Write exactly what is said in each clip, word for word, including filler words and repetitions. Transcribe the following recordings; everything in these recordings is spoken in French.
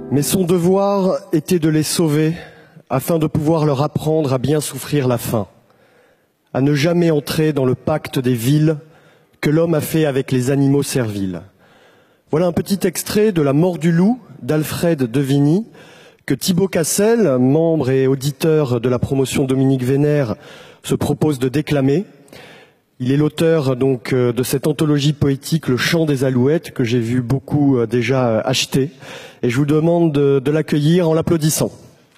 Mais son devoir était de les sauver afin de pouvoir leur apprendre à bien souffrir la faim, à ne jamais entrer dans le pacte des villes que l'homme a fait avec les animaux serviles. Voilà un petit extrait de La mort du loup d'Alfred de Vigny que Thibaut Cassel, membre et auditeur de la promotion Dominique Vénère, se propose de déclamer. Il est l'auteur donc de cette anthologie poétique Le chant des alouettes que j'ai vu beaucoup déjà acheter et je vous demande de, de l'accueillir en l'applaudissant.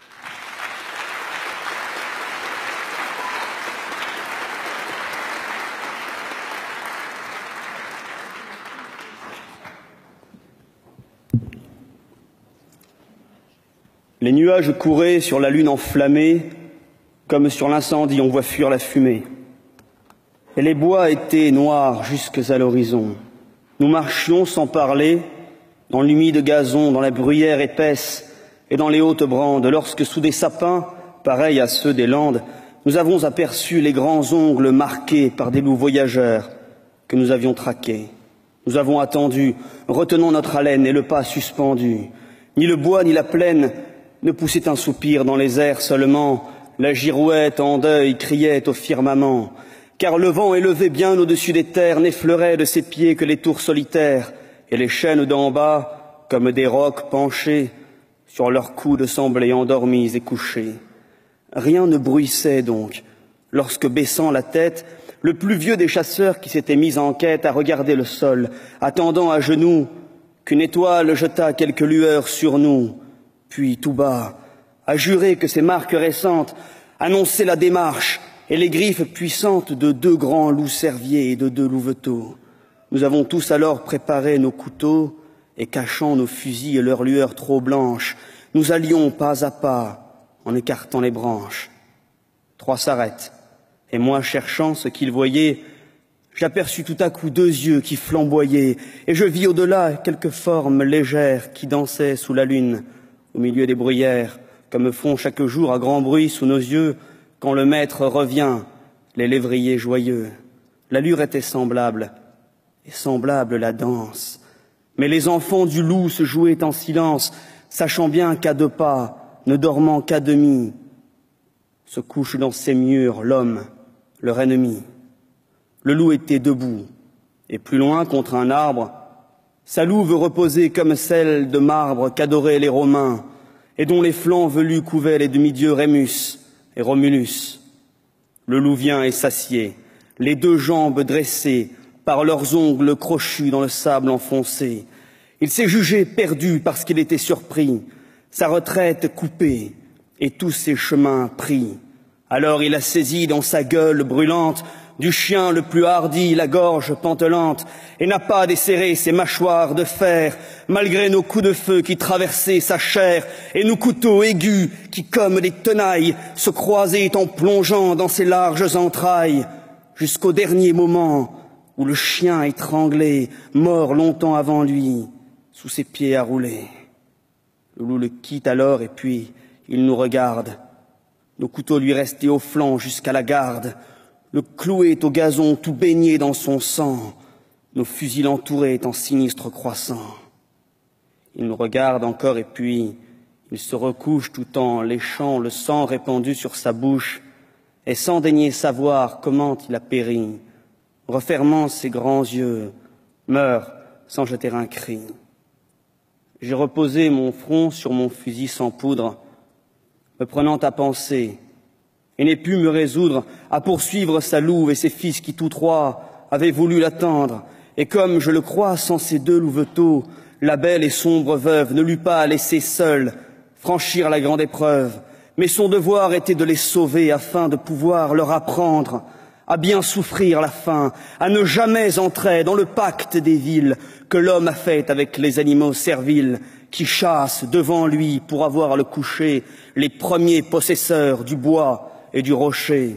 Les nuages couraient sur la lune enflammée, comme sur l'incendie on voit fuir la fumée. Et les bois étaient noirs jusqu'à l'horizon. Nous marchions sans parler, dans l'humide gazon, dans la bruyère épaisse et dans les hautes brandes, lorsque sous des sapins, pareils à ceux des Landes, nous avons aperçu les grands ongles marqués par des loups voyageurs que nous avions traqués. Nous avons attendu, retenant notre haleine et le pas suspendu. Ni le bois ni la plaine ne poussaient un soupir dans les airs seulement, la girouette en deuil criait au firmament. Car le vent élevé bien au-dessus des terres n'effleurait de ses pieds que les tours solitaires, et les chênes d'en bas, comme des rocs penchés, sur leurs coudes semblaient endormis et couchés. Rien ne bruissait donc, lorsque baissant la tête, le plus vieux des chasseurs qui s'était mis en quête à regarder le sol, attendant à genoux qu'une étoile jetât quelques lueurs sur nous, puis tout bas, à jurer que ces marques récentes annonçaient la démarche et les griffes puissantes de deux grands loups cerviers et de deux louveteaux. Nous avons tous alors préparé nos couteaux et cachant nos fusils et leurs lueurs trop blanches, nous allions pas à pas en écartant les branches. Trois s'arrêtent, et moi cherchant ce qu'ils voyaient, j'aperçus tout à coup deux yeux qui flamboyaient, et je vis au-delà quelques formes légères qui dansaient sous la lune, au milieu des bruyères, comme font chaque jour à grand bruit sous nos yeux, quand le maître revient, les lévriers joyeux. L'allure était semblable, et semblable la danse. Mais les enfants du loup se jouaient en silence, sachant bien qu'à deux pas, ne dormant qu'à demi, se couche dans ses murs l'homme, leur ennemi. Le loup était debout, et plus loin, contre un arbre, sa louve reposait comme celle de marbre qu'adoraient les Romains, et dont les flancs velus couvaient les demi-dieux Rémus et Romulus. Le loup vient et s'assied, les deux jambes dressées, par leurs ongles crochus dans le sable enfoncé. Il s'est jugé perdu parce qu'il était surpris, sa retraite coupée et tous ses chemins pris. Alors il a saisi dans sa gueule brûlante du chien le plus hardi la gorge pantelante et n'a pas desserré ses mâchoires de fer, malgré nos coups de feu qui traversaient sa chair et nos couteaux aigus qui, comme des tenailles, se croisaient en plongeant dans ses larges entrailles, jusqu'au dernier moment où le chien étranglé, mort longtemps avant lui, sous ses pieds à rouler. Le loup le quitte alors et puis il nous regarde. Nos couteaux lui restaient au flanc jusqu'à la garde. Le clouait au gazon tout baigné dans son sang. Nos fusils l'entouraient en sinistre croissant. Il nous regarde encore et puis il se recouche tout en léchant le sang répandu sur sa bouche et sans daigner savoir comment il a péri, refermant ses grands yeux, meurt sans jeter un cri. J'ai reposé mon front sur mon fusil sans poudre, me prenant à penser, et n'ai pu me résoudre à poursuivre sa louve et ses fils qui tous trois avaient voulu l'attendre, et comme je le crois, sans ces deux louveteaux, la belle et sombre veuve ne l'eût pas laissé seule franchir la grande épreuve, mais son devoir était de les sauver afin de pouvoir leur apprendre à bien souffrir la faim, à ne jamais entrer dans le pacte des villes que l'homme a fait avec les animaux serviles qui chassent devant lui pour avoir le coucher les premiers possesseurs du bois et du rocher.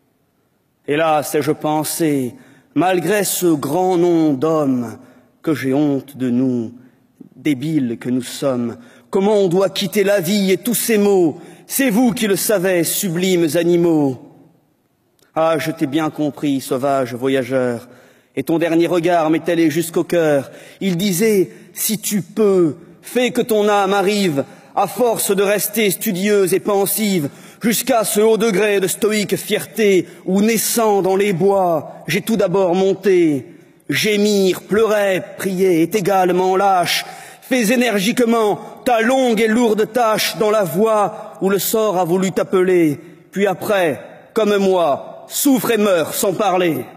Hélas, ai-je pensé, malgré ce grand nom d'homme, que j'ai honte de nous, débiles que nous sommes, comment on doit quitter la vie et tous ces maux, c'est vous qui le savez, sublimes animaux. Ah, je t'ai bien compris, sauvage voyageur, et ton dernier regard m'est allé jusqu'au cœur. Il disait, si tu peux, fais que ton âme arrive, à force de rester studieuse et pensive, jusqu'à ce haut degré de stoïque fierté où, naissant dans les bois, j'ai tout d'abord monté. Gémir, pleurer, prier est également lâche. Fais énergiquement ta longue et lourde tâche dans la voie où le sort a voulu t'appeler. Puis après, comme moi, souffre et meurs sans parler.